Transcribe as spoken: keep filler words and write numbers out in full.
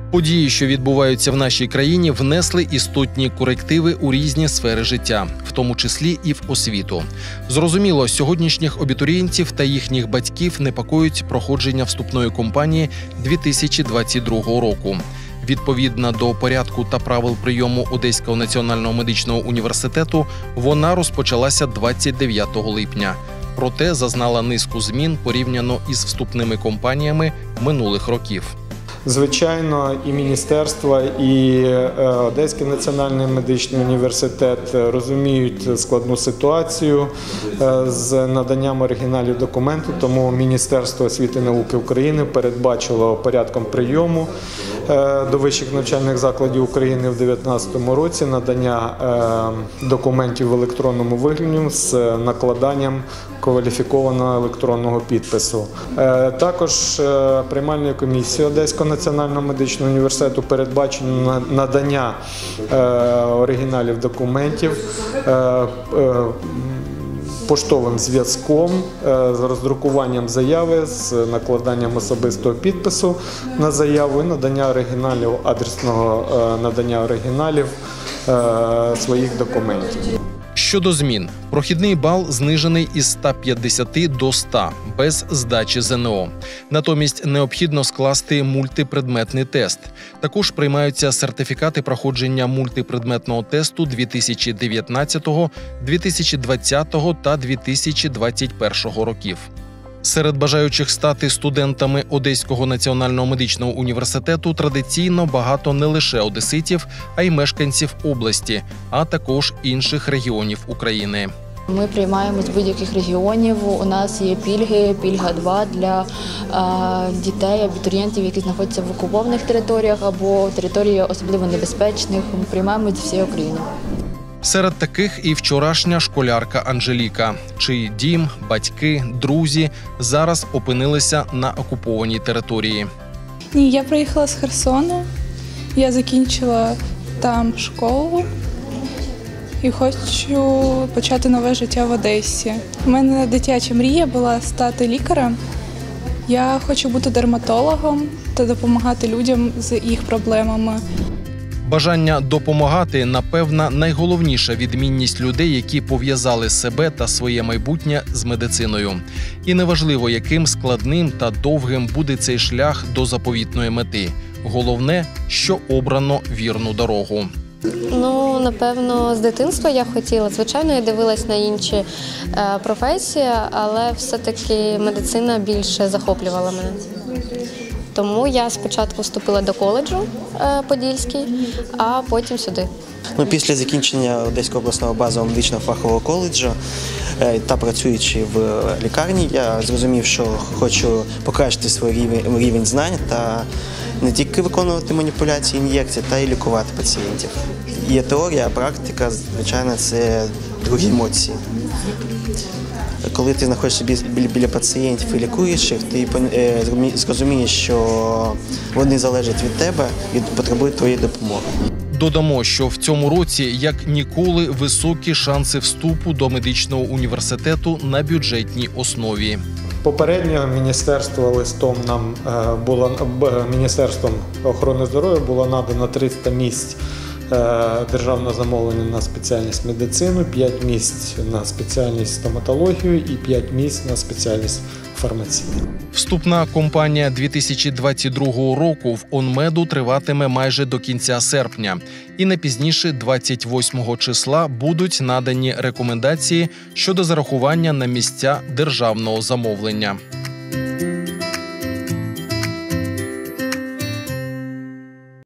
Події, що відбуваються в нашій країні, внесли істотні корективи у різні сфери життя, в тому числі і в освіту. Зрозуміло, сьогоднішніх абітурієнтів та їхніх батьків непокоїть проходження вступної кампанії дві тисячі двадцять другого року. Відповідно до порядку та правил прийому Одеського національного медичного університету, вона розпочалася двадцять дев'ятого липня. Проте зазнала низку змін порівняно із вступними кампаніями минулих років. Звичайно, і міністерство, і Одеський національний медичний університет розуміють складну ситуацію з наданням оригіналів документу, тому Міністерство освіти і науки України передбачило порядком прийому до вищих навчальних закладів України в дві тисячі дев'ятнадцятому році надання документів в електронному вигляді з накладанням кваліфікованого електронного підпису. Також приймальною комісією Одеського національного медичного університету передбачено надання оригіналів документів поштовим зв'язком, з роздрукуванням заяви, з накладанням особистого підпису на заяву і надання оригіналів, адресного надання оригіналів своїх документів. Щодо змін, прохідний бал знижений із ста п'ятдесяти до ста, без здачі ЗНО. Натомість необхідно скласти мультипредметний тест. Також приймаються сертифікати проходження мультипредметного тесту дві тисячі дев'ятнадцятого, дві тисячі двадцятого та дві тисячі двадцять першого років. Серед бажаючих стати студентами Одеського національного медичного університету традиційно багато не лише одеситів, а й мешканців області, а також інших регіонів України. Ми приймаємо з будь-яких регіонів. У нас є пільги, пільга два для а, дітей, абітурієнтів, які знаходяться в окупованих територіях або територіях особливо небезпечних. Ми приймаємо з всієї України. Серед таких і вчорашня школярка Анжеліка, чиї дім, батьки, друзі зараз опинилися на окупованій території. Ні, я приїхала з Херсона, я закінчила там школу і хочу почати нове життя в Одесі. У мене дитяча мрія була стати лікарем. Я хочу бути дерматологом та допомагати людям з їх проблемами. Бажання допомагати, напевно, найголовніша відмінність людей, які пов'язали себе та своє майбутнє з медициною. І неважливо, яким складним та довгим буде цей шлях до заповітної мети. Головне, що обрано вірну дорогу. Ну, напевно, з дитинства я хотіла. Звичайно, я дивилась на інші е, професії, але все-таки медицина більше захоплювала мене. Тому я спочатку вступила до коледжу е, Подільський, а потім сюди. Ну, після закінчення Одеського обласного базового медичного фахового коледжу е, та працюючи в лікарні, я зрозумів, що хочу покращити свій рівень, рівень знань та не тільки виконувати маніпуляції, ін'єкції, та й лікувати пацієнтів. Є теорія, а практика, звичайно, це другі емоції. Коли ти знаходишся біля пацієнтів і лікуєш їх, ти зрозумієш, що вони залежать від тебе і потребують твоєї допомоги. Додамо, що в цьому році, як ніколи, високі шанси вступу до медичного університету на бюджетній основі. Попередньо міністерство листом нам було Міністерством охорони здоров'я було надано триста місць державного замовлення на спеціальність медицину, п'ять місць на спеціальність стоматологію і п'ять місць на спеціальність фармацію. Вступна кампанія дві тисячі двадцять другого року в ОНМЕДу триватиме майже до кінця серпня. І не пізніше двадцять восьмого числа будуть надані рекомендації щодо зарахування на місця державного замовлення.